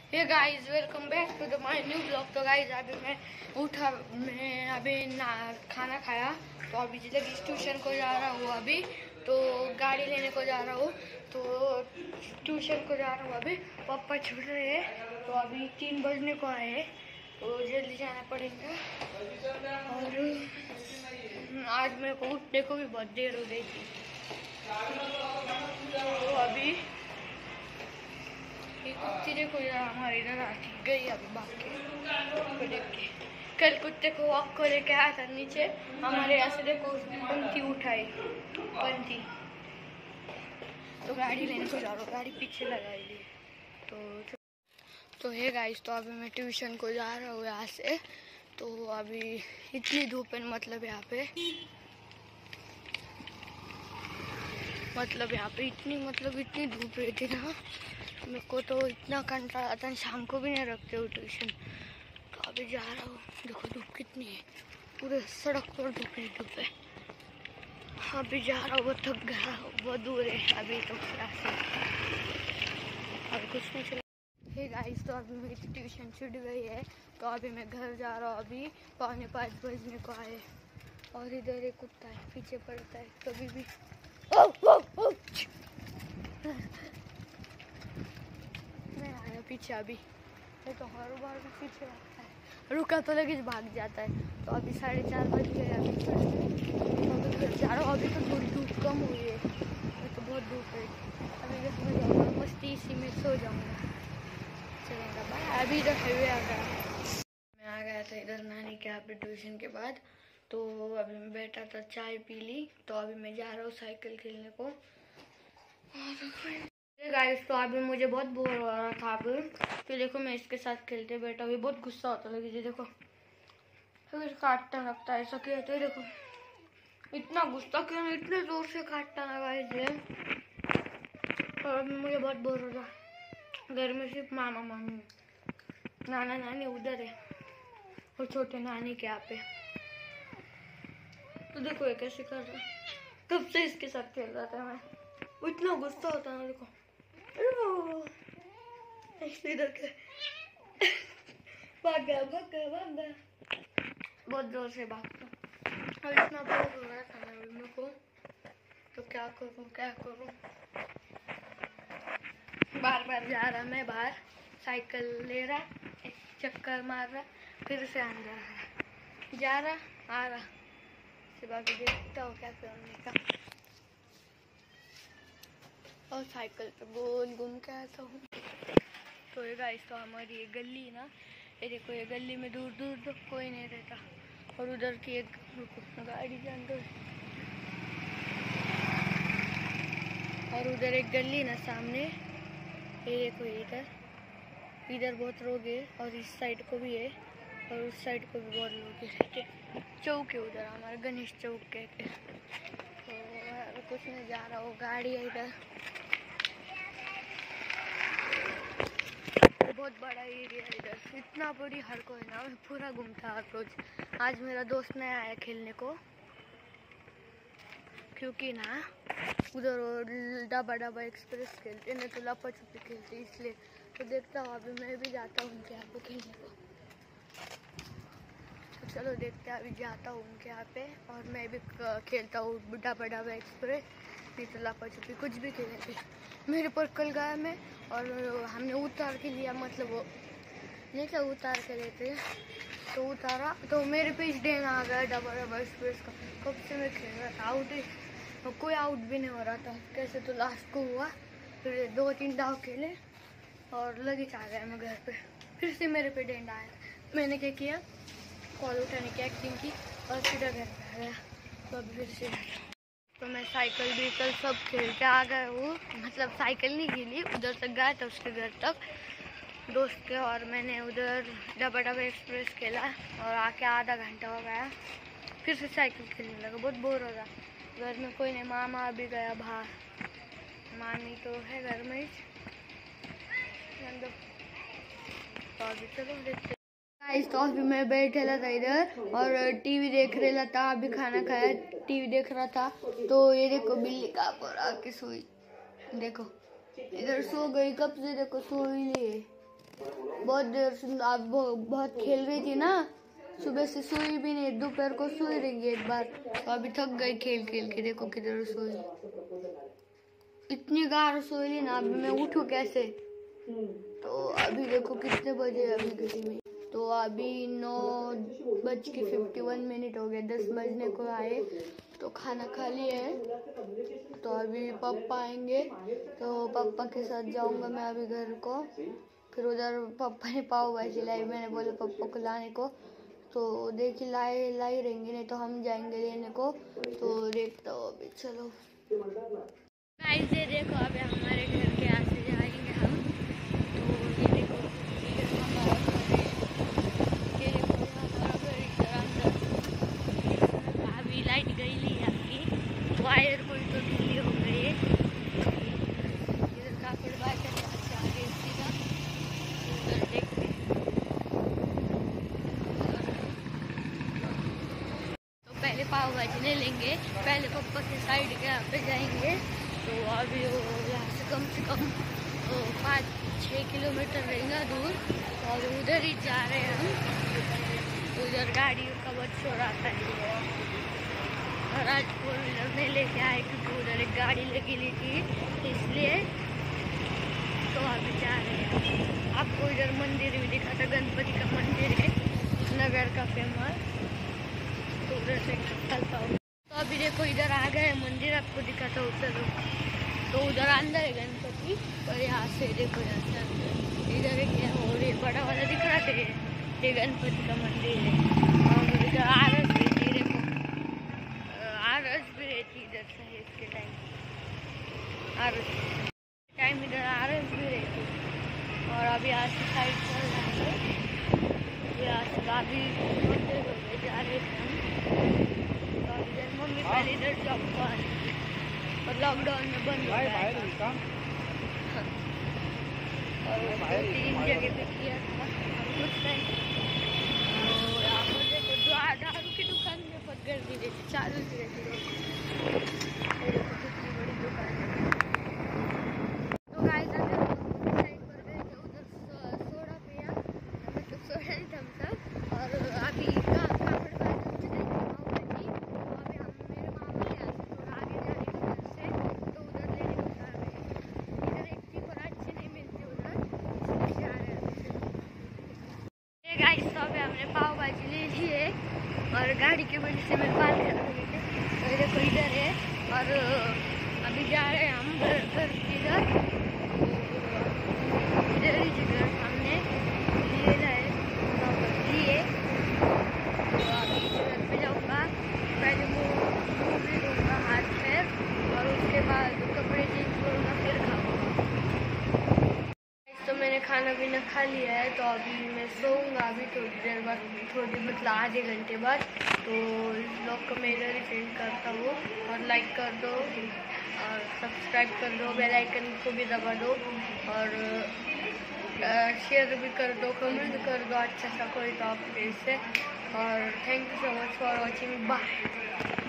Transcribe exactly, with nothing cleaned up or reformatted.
Hey guys, welcome back to the my new blog. तो guys अभी मैं उठा, मैं अभी ना खाना खाया, तो अभी जल्दी ट्यूशन को जा रहा हूँ। अभी तो गाड़ी लेने को जा रहा हूँ, तो ट्यूशन को जा रहा हूँ। अभी पापा छूट रहे हैं, तो अभी तीन बजने को आए हैं, तो जल्दी जाना पड़ेगा। और आज मेरे को उठने को भी बहुत देर हो गई थी, तो अभी कुत्ते देखो यार, हमारे इधर आती गई अभी भाग के देख के। कल कुत्ते को वॉक को लेके आया था नीचे हमारे यहाँ से, देखो उसने पंथी उठाई पंथी। तो गाड़ी लेने को जा रहा हूँ, गाड़ी पीछे लगाई ली। तो तो है गाइस, तो अभी मैं ट्यूशन को जा रहा हूँ यहाँ से। तो अभी इतनी धूप है, मतलब यहाँ पे मतलब यहाँ पे इतनी मतलब इतनी धूप रहती ना, मेरे को तो इतना कंटाला आता है। शाम को भी नहीं रखते हो ट्यूशन। तो अभी जा रहा हूँ, देखो धूप कितनी है, पूरे सड़क पर धूप ही धूप है। अभी जा रहा हूँ, वो थक गया, बहुत दूर है अभी तो क्लास है, अभी कुछ नहीं चला। हे गाइस, तो अभी मेरी ट्यूशन छूट गई है, तो अभी मैं घर जा रहा हूँ। अभी पौने पाँच बजने को आए, और इधर एक कुत्ता है पीछे पड़ता है कभी भी। ओ, ओ, ओ, मैं आया पीछे, अभी ये तो हर बार भी पीछे आता है, रुका तो लगे भाग जाता है। तो अभी साढ़े चार बज गए, अभी तो घर जा रहा हूँ। अभी तो थोड़ी धूप कम हुई है, मैं तो बहुत धूप है। अभी बस मैं जाऊँगा मस्ती, इसी में सो जाऊँगा, चलेगा बाय। अभी इधर हाईवे आ गया, मैं आ गया था इधर नानी के यहाँ पे ट्यूशन के बाद। तो अभी मैं बैठा था, चाय पी ली, तो अभी मैं जा रहा हूँ साइकिल खेलने को। गाइस, तो अभी मुझे बहुत बोर हो रहा था अभी, तो देखो मैं इसके साथ खेलते बैठा हुई, बहुत गुस्सा होता लगे जी, देखो फिर काटता लगता है ऐसा क्या। तो देखो इतना गुस्सा क्यों, इतने जोर से काटता लगा इसे। और अभी मुझे बहुत बोर हो रहा, घर में सिर्फ मामा मामी, नाना नानी उधर है, और छोटे नानी के यहाँ पे। तो देखो ये कैसे कर रहा है, कब से इसके साथ खेल रहा था मैं, इतना गुस्सा होता है। देखो इधर के भाग गया भाग गया भाग गया, बहुत जोर से भागता। और इतना बोर हो रहा था ना मेरे को, तो क्या करूं क्या करूं। बार बार जा रहा मैं बाहर, साइकिल ले रहा, एक चक्कर मार रहा, फिर से अंदर रहा, जा रहा आ रहा, सिर्फ अभी देखता हूँ क्या करने का। और साइकिल पे गोल घूम के आता हूँ। तो ये गाइस, तो हमारी ये गली ना, ये देखो ये गली में दूर दूर तक तो कोई नहीं रहता। और उधर की एक गाड़ी के अंदर, और उधर एक गली ना सामने, ये देखो इधर इधर बहुत लोग है, और इस साइड को भी है, और उस साइड को भी बहुत लोग रहते। चौक है उधर, हमारे गणेश चौक कहते। तो कुछ नहीं, जा रहा हूँ, गाड़ी है इधर, बहुत बड़ा एरिया है इधर, इतना बड़ी हर कोई ना, मैं पूरा घूमता हर रोज। आज मेरा दोस्त नहीं आया खेलने को, क्योंकि ना उधर डबा डबा एक्सप्रेस खेलते, नहीं तो लपा छुपी खेलते, इसलिए। तो देखता हूँ, अभी मैं भी जाता हूँ उनके यहाँ पे खेलने को। तो चलो देखते हैं, अभी जाता हूँ उनके यहाँ पे, और मैं भी खेलता हूँ डबा डबा एक्सप्रेस, नहीं तो लपा छुपी, कुछ भी खेलते। मेरे पर कल गया मैं, और हमने उतार के लिया, मतलब वो नहीं क्या उतार के लेते, तो उतारा तो मेरे पे डेन आ गया डबल डबल एक्सप्रेस का। कब से मैं खेल रहा था, आउट ही तो कोई आउट भी नहीं हो रहा था कैसे, तो लास्ट को हुआ, फिर दो तीन दाव खेले और लगे आ गया मैं घर पे, फिर से मेरे पे डेंड आया। मैंने क्या किया, कॉल उठाने की एक्टिंग की, और सीधा घर पे आ गया। तो अभी फिर से तो मैं साइकिल व्हीकल सब खेल के आ गया हूँ, मतलब साइकिल नहीं खेली, उधर तक गया था उसके घर तक दोस्त के, और मैंने उधर डबा डबा एक्सप्रेस खेला, और आके आधा घंटा हो गया, फिर से साइकिल खेलने लगा, बहुत बोर हो रहा। घर में कोई नहीं, मामा अभी गया बाहर, मामी तो है घर में ही। तो अभी चलो देखते। तो अभी मैं बैठा था इधर, और टीवी देख रहा था, अभी खाना खाया, टीवी देख रहा था। तो ये देखो बिल्ली कहाँ पर आके सोई, देखो इधर सो गई, कब से देखो सो ही नहीं है। बहुत देर से आप बहुत खेल रही थी ना, सुबह से सोई भी नहीं, दोपहर को सोई रही एक बार, तो अभी थक गई खेल खेल के। देखो किधर सोई, इतनी गाढ़ सोई ली ना, अभी मैं उठूं कैसे। तो अभी देखो कितने बजे अभी घड़ी में, तो अभी नौ बज के फिफ्टी वन मिनट हो गए, दस बजने को आए। तो खाना खा लिए है, तो अभी पापा आएंगे तो पापा के साथ जाऊंगा मैं अभी घर को। फिर उधर पापा ने पाव भाजी लाई, मैंने बोला पापा को लाने को, तो देखिए लाए लाई रहेंगे, नहीं तो हम जाएंगे लेने को। तो देखता हूँ अभी, चलो गाइस ये देखो अभी हमारे घर के यहाँ से जाएंगे हम। तो ये देखो ये हमारा घर है, ये देखो हमारा घर इधर अंदर। अभी लाइट गई ली आपकी, वायर कोई तो ढीली हो गई है। इधर काफी बात है, आगे सीधा उधर देखते हैं। तो पहले पाव भाजी ले लेंगे, पहले पापा के साइड के यहाँ पे जाएंगे। तो अभी वो यहाँ से कम से कम पाँच छः किलोमीटर रहेगा दूर, तो अभी उधर ही जा रहे हैं हम। तो उधर गाड़ियों का बहुत शोर आता है, और आज फोर व्हीलर नहीं लेके आए क्योंकि उधर एक गाड़ी लगी ली थी, इसलिए। तो अभी जा रहे हैं। आपको इधर मंदिर भी दिखा था, गणपति का मंदिर है नगर का फेमस, तो उधर से चलता हूँ। तो अभी देखो इधर आ गए मंदिर, आपको दिखाता हूँ चलो। तो उधर अंदर है गणपति, और यहाँ से देखो यहाँ से अंदर इधर है क्या, और ये बड़ा वाला दिख रहा है, ये गणपति का मंदिर है। और इधर आरस रहती है, देखो आरस भी रहती इधर से, इसके टाइम आरस टाइम इधर आरस भी रहती। और अभी यहाँ से साइड चल रहा है, यहाँ से अभी मंदिर होते जा रहे थे हम। मम्मी पहले इधर जॉब को आने, और लॉकडाउन में बंद हो गया था, और दो तीन जगह पे किया था कुछ नहीं। तो यहाँ पर देखो दारू की दुकान में बहुत गर्दी रहती, चालू भी रहती। देखो कितनी बड़ी दुकान है। तो गाइस अगर साइड पर गए थे, उधर सोडा पिया, मतलब सोडा नहीं थम्स अप। और अभी हमने पाव भाजी ले ली है, और गाड़ी की वजह से मैं पार कर रही थी। तो देखो इधर है, और अभी जा रहे हैं हम घर घर इधर इधर ही जगह हमने लिए है लिए। तो अभी घर पे जाऊँगा, पहले मुँह मुँह भी धोऊँगा हाथ पैर, और उसके बाद कपड़े चेंज करूँगा, फिर खाऊँगा। तो मैंने खाना पीना खा लिया है, तो अभी मैं सोऊंगा अभी थोड़ी देर बाद, थोड़ी मतलब आधे घंटे बाद। तो इस ब्लॉग को मैं इधर ही सेंड करता हूँ, और लाइक कर दो, और सब्सक्राइब कर दो, बेल आइकन को भी दबा दो, और शेयर भी कर दो, कमेंट कर दो अच्छा सा कोई टॉपिक से। और thank you so much for watching, bye.